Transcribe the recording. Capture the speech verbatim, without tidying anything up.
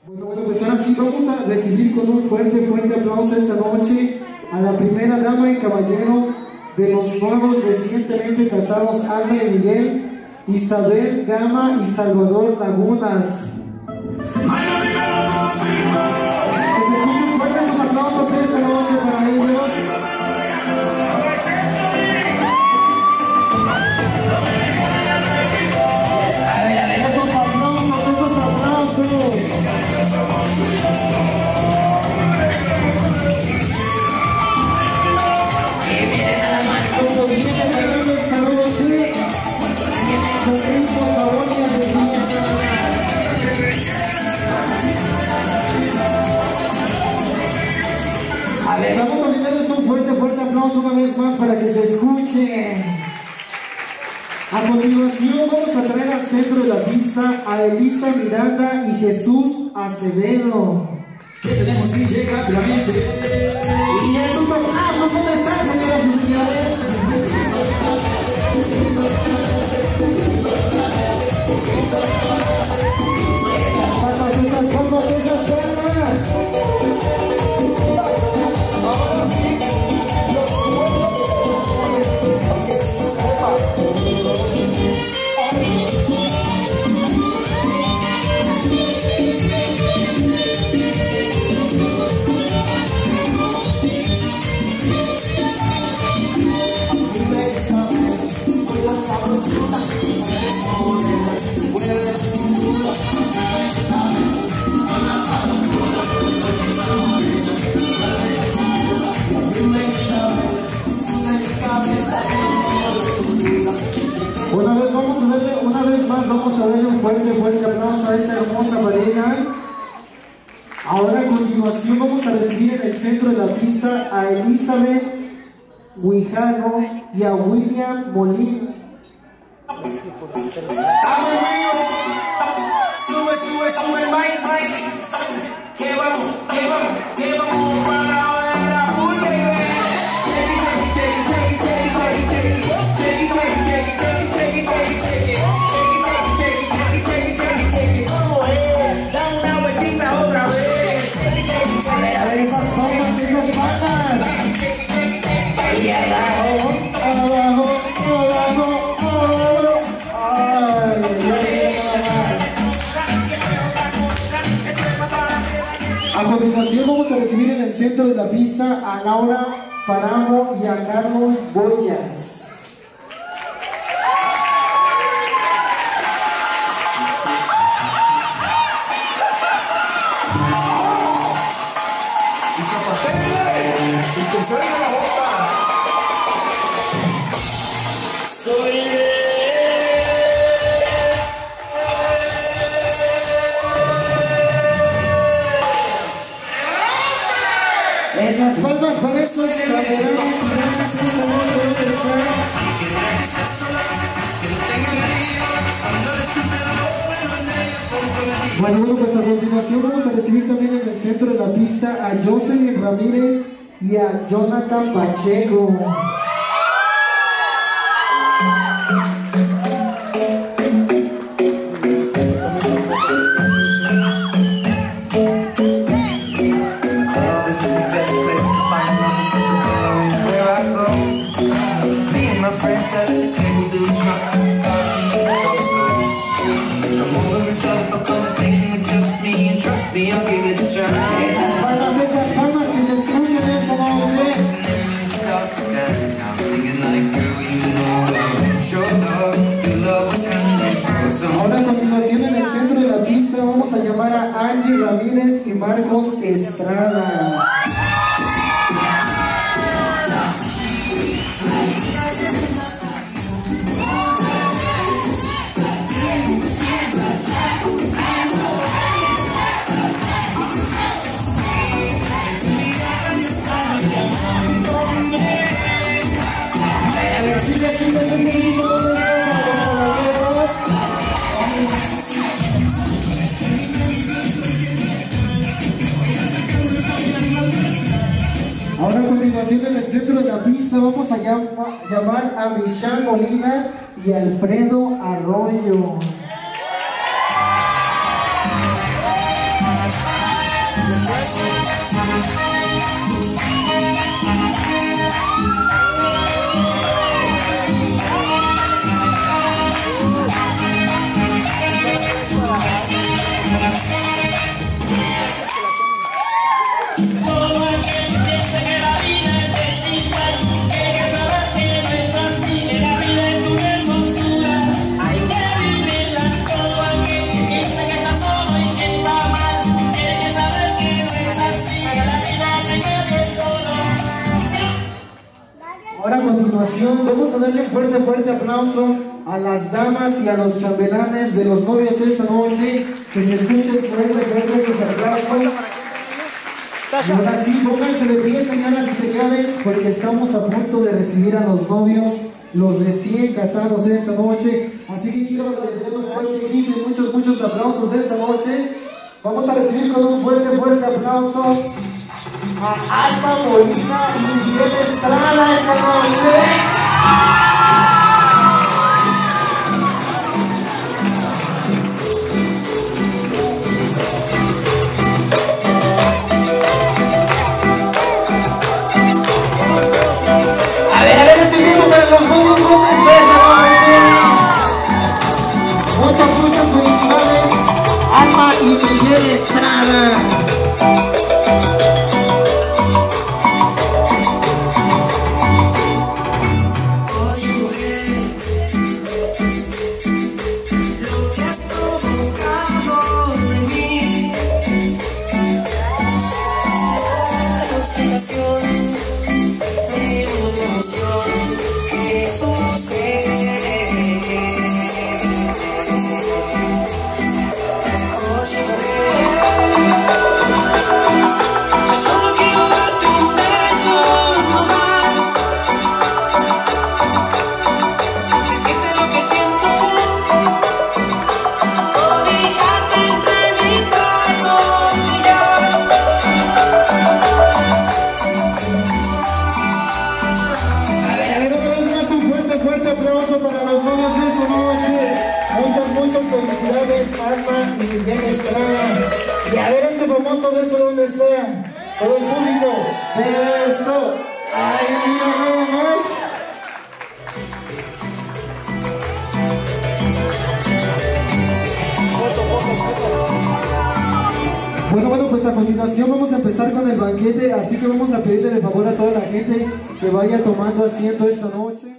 Bueno, bueno, pues ahora sí vamos a recibir con un fuerte, fuerte aplauso esta noche a la primera dama y caballero de los nuevos recientemente casados Alma y Miguel, Isabel Gama y Salvador Lagunas. Que se escuchen fuertes los aplausos esta noche para ellos. A ver, a ver, esos aplausos, esos aplausos. Que viene nada más como viene ganando esta noche. Viene con ritmo, sabor y alegría. A ver, vamos a brindarles un fuerte, fuerte aplauso una vez más para que se escuche. A continuación vamos a traer al centro de la pista a Elisa Miranda y Jesús Acevedo. Que tenemos que llegar rápidamente. Y estos aplausos, ¿dónde están, señoras y señores? Esas palmas, esas palmas, esas palmas. Ahora sí, los pueblos para que sepa. Una vez, vamos a darle, una vez más vamos a darle un fuerte, fuerte aplauso a esta hermosa pareja. Ahora a continuación vamos a recibir en el centro de la pista a Elizabeth Guijano y a William Molina. Sube, sube, sube, Mike, Mike. Que vamos, que vamos, que vamos para la full, baby. Take it, take it, take it, take it, take it, take it, take it, take it, take it, take it, take it, take it, take it, take it, take it, take it, take it, take it. Vamos, eh, dame una vueltita otra vez. A ver, a ver esas palmas, esas palmas. Y abajo, abajo, abajo, abajo. Ay, ay, ay. A continuación vamos a recibir en el centro de la pista a Laura Paramo y a Carlos Boyas. Y zapatele, y que se oiga la bota. Soy Esas palmas para estos campeones. Bueno, bueno, pues a continuación vamos a recibir también en el centro de la pista a Jocelyn Ramírez y a Jonathan Pacheco. at the table doing shots to cause me to talk slow. Come over and start up a conversation with just me, and trust me, I'll give it a try. Esas palmas, esas palmas que se escuchen esta noche. And they start to dance, and I'm singing like, girl, you know love, show love, your love was handmade for some. Ahora a continuación en el centro de la pista vamos a llamar a Angie Ramírez y Marcos Estrada. Ahora a continuación en el centro de la pista vamos a llama, llamar a Michelle Molina y Alfredo Arroyo. continuación vamos a darle un fuerte, fuerte aplauso a las damas y a los chambelanes de los novios esta noche. Que se escuchen fuerte, fuerte sus aplausos. Y ahora sí, pónganse de pie, señoras y señores, porque estamos a punto de recibir a los novios, los recién casados esta noche. Así que quiero que les den un fuerte grito y muchos, muchos aplausos de esta noche. Vamos a recibir con un fuerte, fuerte aplauso a Alma Molina y Miguel Estrada esta noche. A ver, a ver, este grupo para los novios, ¿cómo está esa noche? Muchas, muchas felicidades, Alma y Miguel Estrada. Alma y Miguel Estrada. Y a ver ese famoso beso donde está. Todo el público. Beso. Ay, mira nada más. Bueno, bueno, pues a continuación vamos a empezar con el banquete. Así que vamos a pedirle de favor a toda la gente que vaya tomando asiento esta noche.